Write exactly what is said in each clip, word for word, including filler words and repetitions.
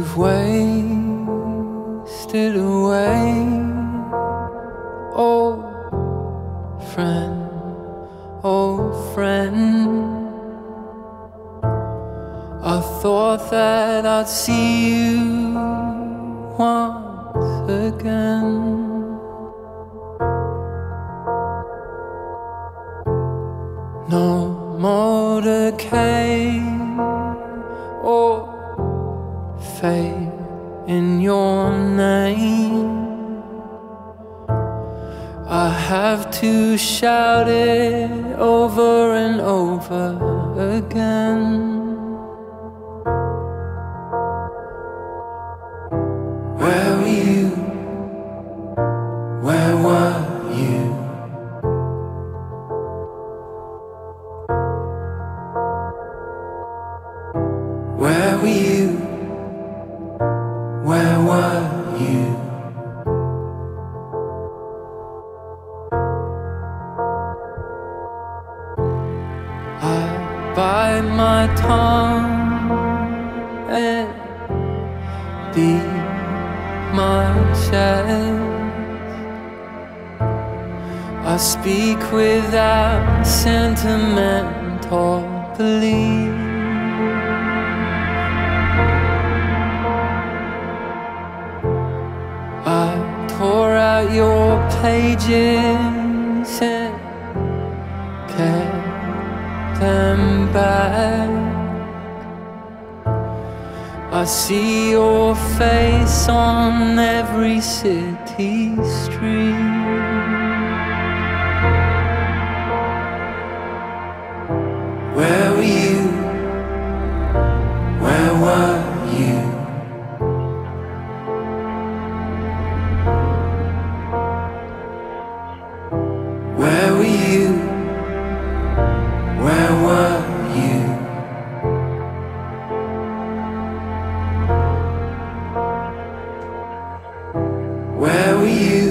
You've wasted away, old friend, old friend. I thought that I'd see you once again. No more decay or fate in your name. I have to shout it over and over again. Where were you? Where were you? Where were you? Where were you? I bite my tongue and beat my chest. I speak without sentiment or belief. I tore out your pages and kept them back. I see your face on every city street. Where were you? Where were you? Where were you? Where were you? Where were you?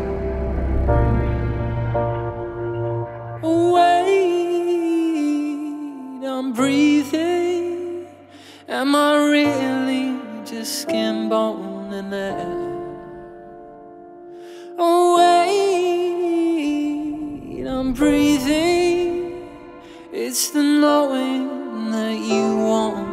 Wait, I'm breathing. Am I really just skin, bone, and air? Wait, I'm breathing. It's the knowing that you want